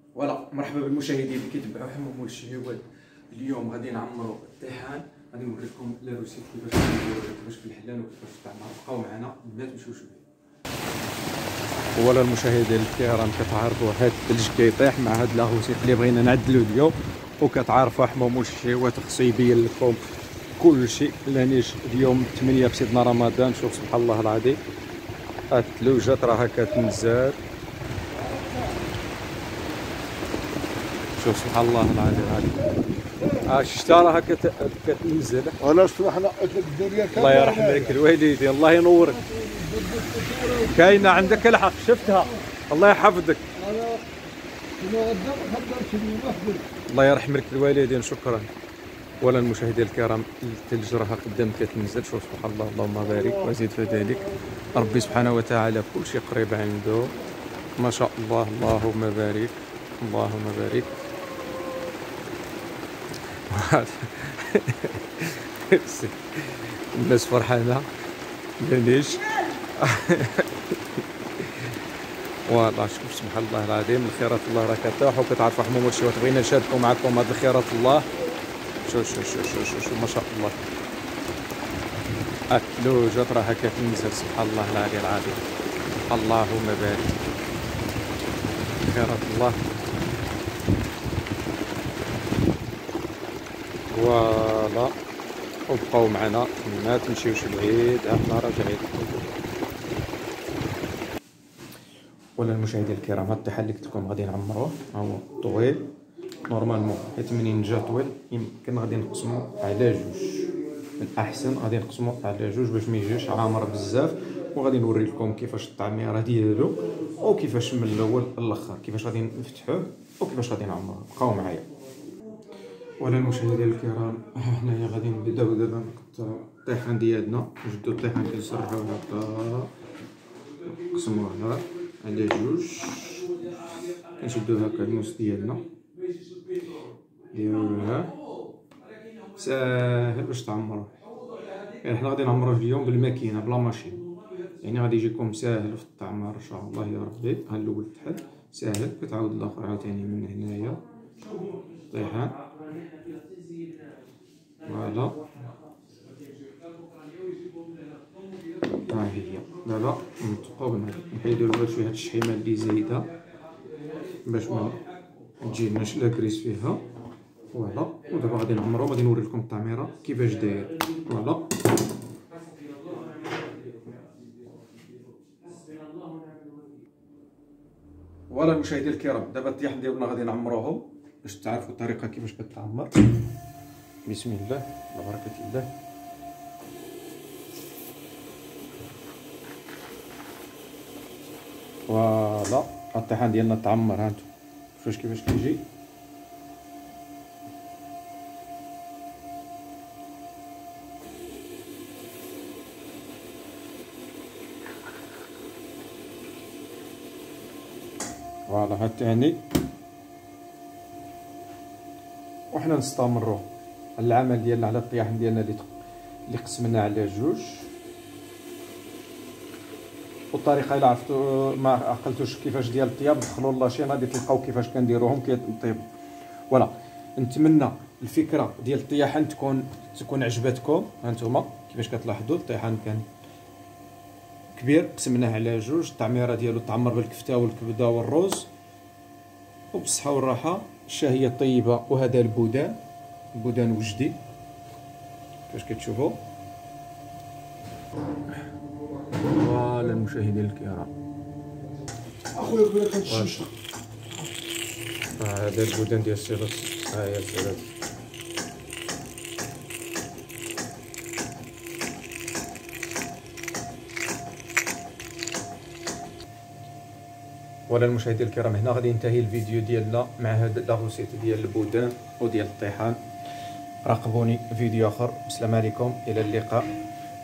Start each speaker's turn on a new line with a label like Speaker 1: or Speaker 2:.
Speaker 1: فوالا مرحبا بالمشاهدين اللي كيتبعوا حمام الشهيوات. اليوم غادي نعمروا الطيحان، غادي نوريكم لا روسيت كيفاش نديروا كيفاش في الحلال وكيفاش في الطعمه. بقاو معنا ما تمشيوش بعيد.
Speaker 2: ولا المشاهدين الكرام كتعرفوا هاد الثلج كيطيح مع هاد لاغوسيت اللي بغينا نعدلو اليوم، وكتعرفوا حمام الشهيوات خصو يبين لكم كل شيء. لانيش اليوم 8 بسيدنا رمضان. شوف سبحان الله العظيم هاد الثلوجات راها كتنزل. شوف سبحان الله العظيم الشتا راها كتنزل.
Speaker 3: انا صبحنا الدنيا
Speaker 2: الله يرحم لك الوالدين، الله ينورك. كاينه عندك الحق شفتها، الله يحفظك. الله يرحم لك الوالدين، شكرا. ولا المشاهدين الكرام الثلج راها قدام كتنزل. شوف سبحان الله، اللهم بارك وزيد في ذلك. ربي سبحانه وتعالى كل شيء قريب عنده ما شاء الله. اللهم بارك اللهم بارك. الناس فرحانه ليش؟ والله شوف سبحان الله العظيم الخيرات الله راه كتاح. وكتعرفوا حمام الشهيوات بغينا نشاركوا معكم هاد الخيرات الله. شوف شوف شوف شوف شوف ما شاء الله الثلوجات راها كتنزل. سبحان الله العلي العظيم، اللهم بارك خيرات الله. فوالا وبقاو معنا ما تمشيوش بعيد، احنا راجعين. ولا المشاهدين الكرام هاد الطيحان اللي قلت لكم غادي نعمروه هو طويل نورمالمون، حيت منين جا طويل يمكن غادي نقسمو على جوج. الاحسن غادي نقسمو على جوج باش ما يجيش عامر بزاف. وغادي نوري لكم كيفاش التعميره ديالو وكيفاش من الاول للاخر كيفاش غادي نفتحوه وكيفاش غادي نعمروه. بقاو معايا. ولا المشاهدين الكرام حنايا غادي نبداو دابا نقطعو الطيحان ديالنا. نجدو الطيحان كنسرحوه هكا، نقسموها على جوج، كنشدو هكا الموس ديالنا نديروها. ساهل باش تعمروه. يعني حنا غادي نعمروه اليوم بالماكينه بلا ماشين، يعني غادي يجيكم ساهل في التعمير ان شاء الله يا ربي. ها الاول تحل ساهل، كتعاود الاخر عاوتاني من هنايا طيحان. فوالا ها هي. دابا نطبقو بنهار نحيدو الاول شويه هاد الشحيمه اللي زايده باش ما تجيناش لا كريس فيها. فوالا ودابا غادي نعمرو، غادي نوري لكم التعميره كيفاش داير. فوالا
Speaker 1: فوالا المشاهدين الكرام دابا الطيحان ديالنا غادي نعمروهم باش تعرفوا الطريقه كيفاش كتعمر.
Speaker 2: بسم الله على بركه الله. فوالا الطيحان ديالنا تعمر. هانتو شوفوا كيفاش كيجي. فوالا هاد الثاني. وحنا نستمروا العمل ديالنا على الطياحن ديالنا اللي قسمنا على جوج. والطريقه الا عرفتوا ما عقلتوش كيفاش ديال الطياب دخلوا لاشين غادي تلقاو كيفاش كنديروهم كيطيبوا. فوالا نتمنى الفكره ديال الطياحن تكون عجبتكم. هانتوما كيفاش كتلاحظوا الطيحان كان كبير قسمناه على جوج. التعميره ديالو تعمر بالكفته والكبده والروز وبالصحه والراحه. الشهيه طيبه. وهذا البودان وجدي كيفاش كتشوفوا. فوالا المشاهدين الكرام
Speaker 3: اخويا بلا كتشيش.
Speaker 2: هذا البودان ديال السيرات. ها هي السيرات. ولا المشاهدين الكرام هنا غادي ينتهي الفيديو ديالنا مع هاد لاغوسيت ديال البودان وديال الطيحان. راقبوني فيديو اخر. السلام عليكم، الى اللقاء.